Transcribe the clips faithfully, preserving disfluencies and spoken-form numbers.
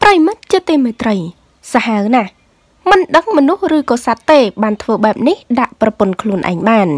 ប្រិមិត្តជាទីមេត្រីសាហាវណាស់មិនដឹងមនុស្សឬក៏សត្វទេបានធ្វើបែបនេះដាក់ប្រពន្ធខ្លួនឯងបាន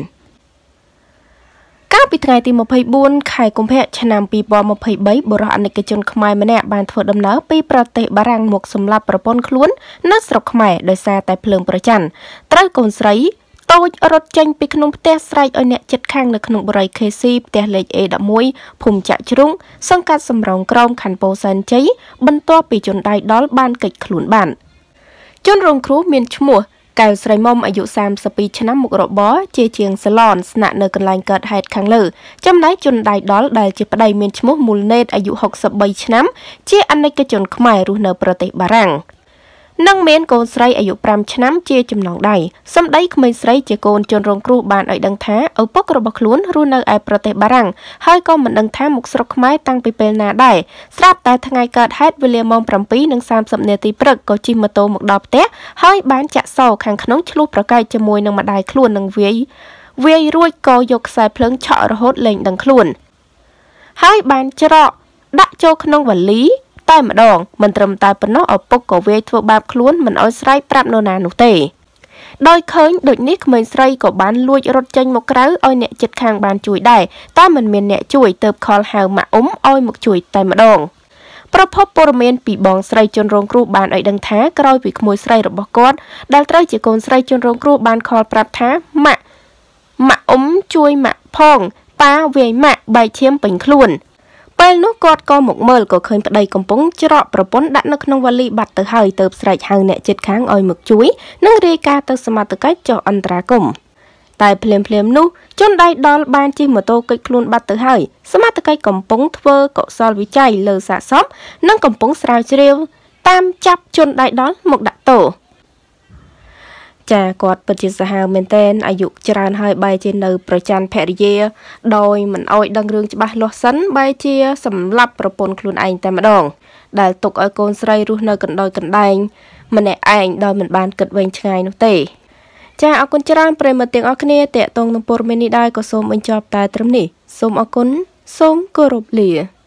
កាលពីថ្ងៃទីម្ភៃបួនខែកុម្ភៈឆ្នាំពីរពាន់ម្ភៃបីបុរសអនិកជនខ្មែរម្នាក់បានធ្វើដំណើរពីប្រទេសបារាំងមកសម្លាប់ប្រពន្ធខ្លួននៅស្រុកខ្មែរដោយសារតែភ្លើងប្រច័ណ្ឌត្រូវកូនស្រីតូចរត់ចេញពីក្នុងផ្ទះស្រែកឲ្យអ្នកជិតខាងនៅក្នុងបរិយា ខេ ស៊ី ផ្ទះលេខ អេ ១១ ភូមិចាក់ជ្រុងសង្កាត់សំរោងក្រោមខណ្ឌពោធិ៍សែនជ័យបន្ទាប់ពីជនដៃដល់បានកិច្ចខ្លួនបានជនរងគ្រោះមានឈ្មោះកៅស្រីមុំអាយុសាមសិបពីរឆ្នាំមុខរបរជាជាងសាឡនស្នាក់នៅកន្លែងកើតហេតុខាងលើចំណែកជនដៃដល់ដែលជាប្តីមានឈ្មោះមូលណេតអាយុហុកសិបបីឆ្នាំជាអនិកជនខ្មែររស់នៅប្រទេសបារាំងនិងមានកូនស្រីអាយុប្រាំឆ្នាំជាចំណងដៃសម្ដីក្មេងស្រីជាកូនជនរងគ្រោះបានឲ្យដឹងថាឪពុករបស់ខ្លួនរស់នៅឯប្រទេសបារាំងហើយក៏មិនដឹងថាមុខស្រុកខ្មែរតាំងពីពេលណាដែរស្រាប់តែថ្ងៃកើតហេតុវេលាម៉ោង ប្រាំពីរ និងសាមសិប នាទីព្រឹកក៏ជិះម៉ូតូមកដល់ផ្ទះហើយបានចាក់សោខាងក្នុងឆ្លុះប្រកែកជាមួយនឹងម្ដាយខ្លួននឹងវាយវាយរួចក៏យកខ្សែភ្លើងឆក់រហូតលែងដឹងខ្លួនហើយបានច្រកដាក់ចូលក្នុងវ៉ាលីតែម្ដងមិនត្រឹមតែប៉ុណ្ណោះឪពុកក៏វាយធ្វើបាបខ្លួនមិនអោយស្រែកប្រាប់នរណានោះទេដោយឃើញដូចនេះក្មេងស្រីក៏បានលួចរត់ចេញមកក្រៅឲ្យអ្នកជិតខាងបានជួយដែរតែមិនមានអ្នកជួយទើបខលហៅម៉ាក់អ៊ុំឲ្យមកជួយតែម្ដងប្រភពព័ត៌មានពីបងស្រីជនរងគ្រោះបានឲ្យដឹងថាក្រោយពីក្មួយស្រីរបស់គាត់ដែលត្រូវជាកូនស្រីជនរងគ្រោះបានខលប្រាប់ថាម៉ាក់ម៉ាក់អ៊ុំជួយម៉ាក់ផងប៉ាវាយម៉ាក់បែកឈាមពេញខ្លួនពេលនោះគាត់ក៏មកមើលក៏ឃើញប្តីកំពុងច្រកប្រពន្ធដាក់នៅក្នុងវ៉ាលីបាត់ទៅហើយទៅស្រែកហៅអ្នកជិតខាងឲ្យមកជួយនិងរាយការណ៍ទៅសមត្ថកិច្ចចុះអន្តរាគមន៍តែភ្លាមភ្លាមនោះជនដៃដល់បានជិះម៉ូតូគេចខ្លួនបាត់ទៅហើយសមត្ថកិច្ចកំពុងធ្វើកុសលវិច័យលើសាកសពនិងកំពុងស្រាវជ្រាវតាមចាប់ជនដៃដល់មកដាក់ទោសចាគាត់ពិតជាសាហាវមែនទែនអាយុច្រើនហើយបែរជានៅប្រច័ណ្ឌភរិយាដោយមិនអោយដឹងរឿងច្បាស់លាស់សិនបែរជាសម្លាប់ប្រពន្ធខ្លួនឯងតែម្ដងដែលទុកឲ្យកូនស្រីរស់នៅកណ្ដោយកណ្ដែងម្នាក់ឯងដោយមិនបានគិតវែងឆ្ងាយនោះទេចាអរគុណច្រើនប្រិយមិត្តទាំងអស់គ្នាតាក់ទងនឹងព័ត៌មាននេះដែរក៏សូមបញ្ចប់តែត្រឹមនេះសូមអរគុណសូមគោរពលា